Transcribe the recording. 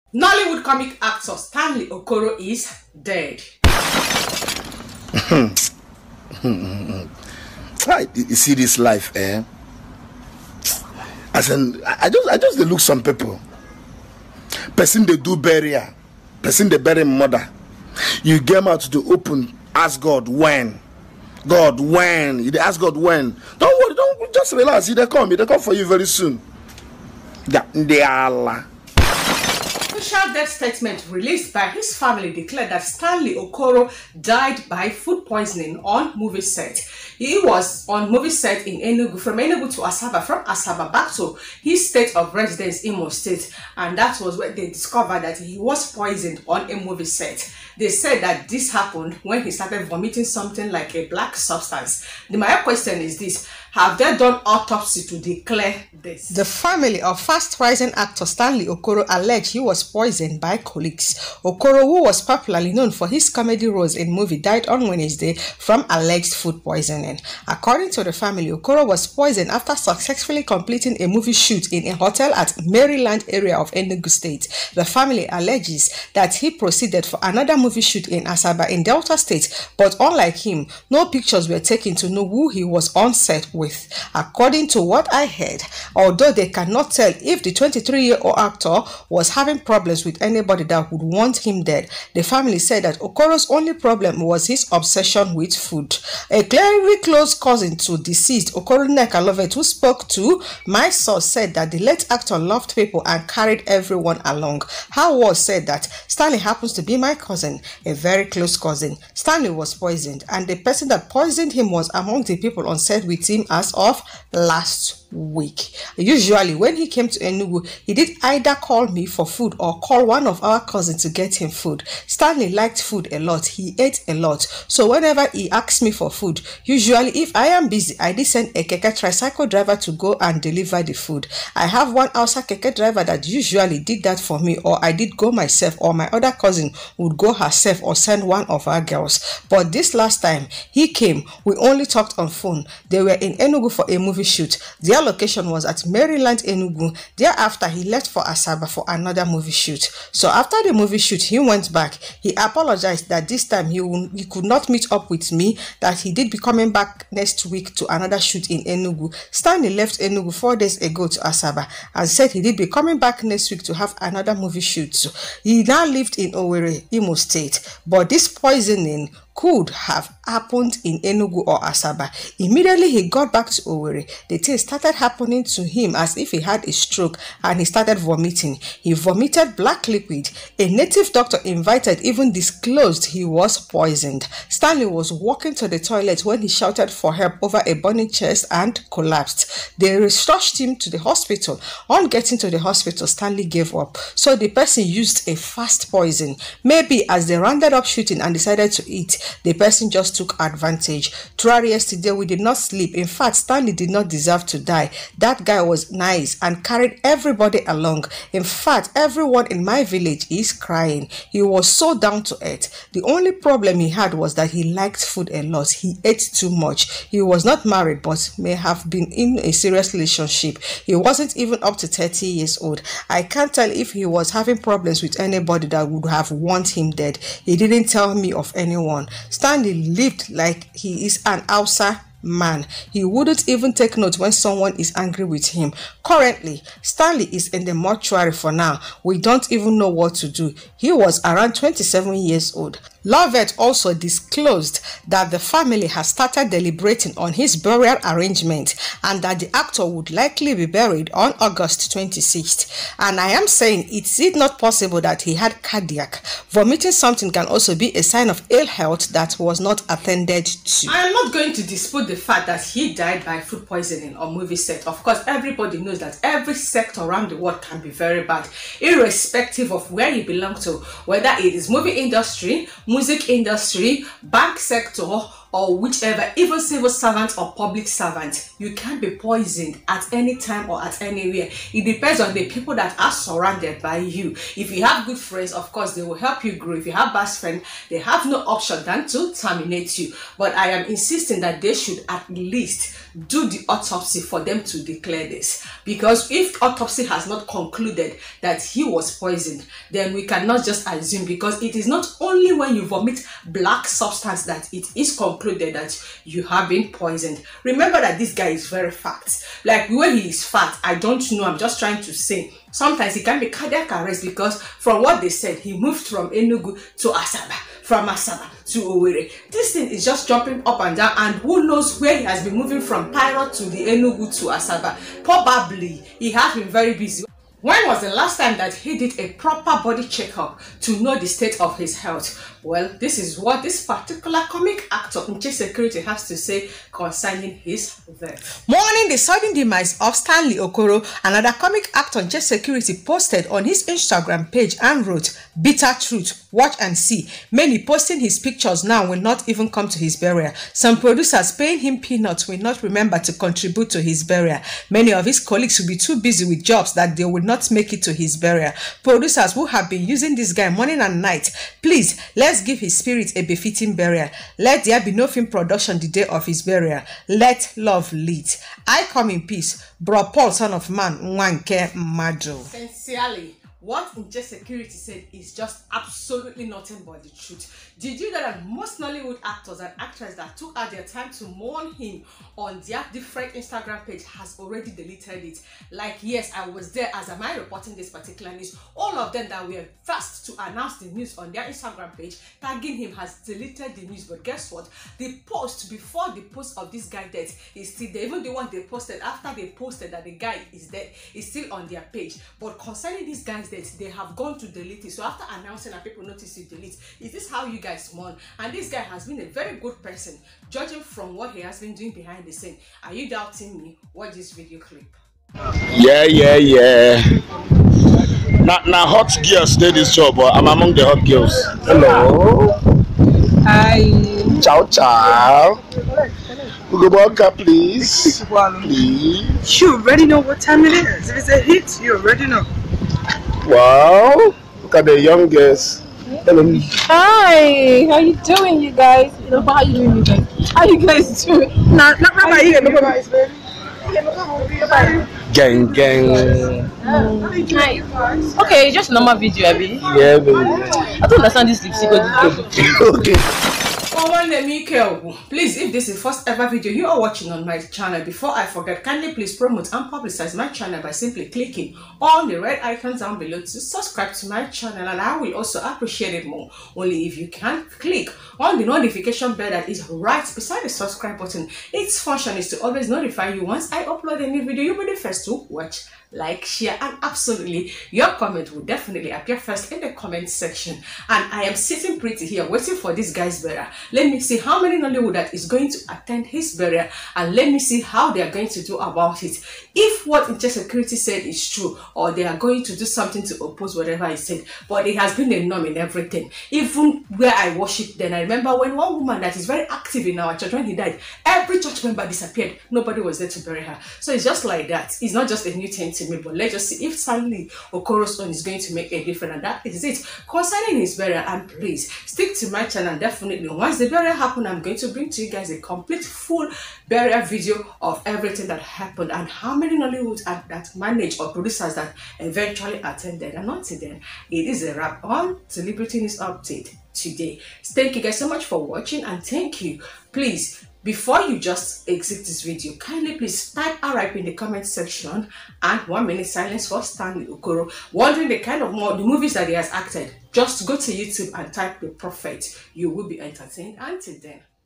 Nollywood comic actor Stanley Okoro is dead. You see this life, eh? As in, I just dey look some people. Person they do burial, person they bury mother. You get out to the open, ask God when. God when. You dey ask God when. Don't worry, don't just relax. They come for you very soon. They are Allah. Official death statement released by his family declared that Stanley Okoro died by food poisoning on movie set. He was on movie set in Enugu, from Enugu to Asaba, from Asaba back to his state of residence, Imo State, and that was where they discovered that he was poisoned on a movie set. They said that this happened when he started vomiting something like a black substance. My question is this: have they done autopsy to declare this? The family of fast-rising actor Stanley Okoro alleged he was poisoned by colleagues. Okoro, who was popularly known for his comedy roles in movie, died on Wednesday from alleged food poisoning. According to the family, Okoro was poisoned after successfully completing a movie shoot in a hotel at Maryland area of Enugu State. The family alleges that he proceeded for another movie shoot in Asaba in Delta State, but unlike him, no pictures were taken to know who he was on set with. According to what I heard, although they cannot tell if the 23-year-old actor was having problems with anybody that would want him dead, the family said that Okoro's only problem was his obsession with food. A very close cousin to deceased Okoro Nneka Lovett, who spoke to my source, said that the late actor loved people and carried everyone along. Howard said that Stanley happens to be my cousin, a very close cousin. Stanley was poisoned, and the person that poisoned him was among the people on set with him as of last week. Usually when he came to Enugu, he did either call me for food or call one of our cousins to get him food. Stanley liked food a lot. He ate a lot. So whenever he asked me for food, usually if I am busy, I did send a keke tricycle driver to go and deliver the food. I have one Hausa keke driver that usually did that for me, or I did go myself, or my other cousin would go herself or send one of our girls. But this last time he came, we only talked on phone. They were in Enugu for a movie shoot. Their location was at Maryland, Enugu. Thereafter, he left for Asaba for another movie shoot. So after the movie shoot, he went back. He apologized that this time he could not meet up with me, that he did be coming back next week to another shoot in Enugu. Stanley left Enugu 4 days ago to Asaba and said he did be coming back next week to have another movie shoot. He now lived in Owerri, Imo State. But this poisoning could have happened in Enugu or Asaba. Immediately he got back to Owerri, the thing started happening to him as if he had a stroke, and he started vomiting. He vomited black liquid. A native doctor invited even disclosed he was poisoned. Stanley was walking to the toilet when he shouted for help over a burning chest and collapsed. They rushed him to the hospital. On getting to the hospital, Stanley gave up. So the person used a fast poison. Maybe as they rounded up shooting and decided to eat, the person just took advantage. Throughout yesterday, we did not sleep. In fact, Stanley did not deserve to die. That guy was nice and carried everybody along. In fact, everyone in my village is crying. He was so down to earth. The only problem he had was that he liked food a lot. He ate too much. He was not married, but may have been in a serious relationship. He wasn't even up to 30 years old. I can't tell if he was having problems with anybody that would have want him dead. He didn't tell me of anyone. Stanley lived like he is an Hausa man. He wouldn't even take note when someone is angry with him. Currently, Stanley is in the mortuary for now. We don't even know what to do. He was around 27 years old. Lovett also disclosed that the family has started deliberating on his burial arrangement and that the actor would likely be buried on August 26th. And I am saying, is it not possible that he had cardiac? Vomiting something can also be a sign of ill health that was not attended to. I am not going to dispute the fact that he died by food poisoning on movie set. Of course, everybody knows that every sector around the world can be very bad, irrespective of where you belong to, whether it is movie industry, music industry, bank sector, or whichever, even civil servant or public servant. You can't be poisoned at any time or at anywhere. It depends on the people that are surrounded by you. If you have good friends, of course, they will help you grow. If you have best friends, they have no option than to terminate you. But I am insisting that they should at least do the autopsy for them to declare this. Because if autopsy has not concluded that he was poisoned, then we cannot just assume, because it is not only when you vomit black substance that it is concluded that you have been poisoned. Remember that this guy is very fat. Like, where he is fat, I don't know, I'm just trying to say. Sometimes it can be cardiac arrest, because from what they said, he moved from Enugu to Asaba, from Asaba to Owerri. This thing is just jumping up and down, and who knows where he has been moving from Pirate to the Enugu to Asaba. Probably he has been very busy. When was the last time that he did a proper body checkup to know the state of his health? Well, this is what this particular comic actor Nche Security has to say concerning his death. Mourning the sudden demise of Stanley Okoro, another comic actor Nche Security posted on his Instagram page and wrote, "Bitter truth, watch and see. Many posting his pictures now will not even come to his burial. Some producers paying him peanuts will not remember to contribute to his burial. Many of his colleagues will be too busy with jobs that they will not make it to his burial. Producers who have been using this guy morning and night, please, let's give his spirit a befitting burial. Let there be no film production the day of his burial. Let love lead. I come in peace. Bro Paul, son of man, Nwanke Madu." Sincerely, what Nche Security said is just absolutely nothing but the truth. Did you know that most Nollywood actors and actresses that took out their time to mourn him on their different Instagram page has already deleted it? Like, yes, I was there as am I reporting this particular news. All of them that were first to announce the news on their Instagram page, tagging him, has deleted the news. But guess what? The post before the post of this guy death is still there. Even the one they posted after they posted that the guy is dead is still on their page. But concerning this guy's death, they have gone to delete it. So after announcing and people notice you delete, is this how you guys mourn? And this guy has been a very good person, judging from what he has been doing behind the scene. Are you doubting me? Watch this video clip. Yeah. Now hot girls did this job, but I'm among the hot girls. Hello. Hi. Ciao. Ugoboka, please. Please. You already know what time it is. If it's a hit, you already know. Wow. Look at the youngest. Hello. Hi, how you doing, you guys? How you doing, you guys? How you guys doing? Gang. Hi. Okay, just normal video, Abby. Yeah, baby. I don't understand this lipstick. Okay. Please, if this is the first ever video you are watching on my channel, before I forget, kindly please promote and publicize my channel by simply clicking on the red icon down below to subscribe to my channel, and I will also appreciate it more only if you can click on the notification bell that is right beside the subscribe button. Its function is to always notify you once I upload a new video. You'll be the first to watch, like, share, and absolutely your comment will definitely appear first in the comment section. And I am sitting pretty here waiting for this guy's burial. Let me see how many Nollywood that is going to attend his burial, and let me see how they are going to do about it. If what Nche Security said is true, or they are going to do something to oppose whatever I said. But it has been a norm in everything. Even where I worship, then I remember when one woman that is very active in our church, when he died, every church member disappeared. Nobody was there to bury her. So it's just like that. It's not just a new thing to me, but let's just see if Stanley Okoro's own is going to make a difference, and that is it concerning his burial. And please stick to my channel. Definitely once the burial happens, I'm going to bring to you guys a complete full burial video of everything that happened and how many Nollywood that managed or producers that eventually attended. And until then, it is a wrap on Celebrity News Update today. Thank you guys so much for watching, and thank you. Please, before you just exit this video, kindly please type RIP in the comment section and 1 minute silence for Stanley Okoro. Wondering the kind of the movies that he has acted, just go to YouTube and type The Prophet. You will be entertained. Until then.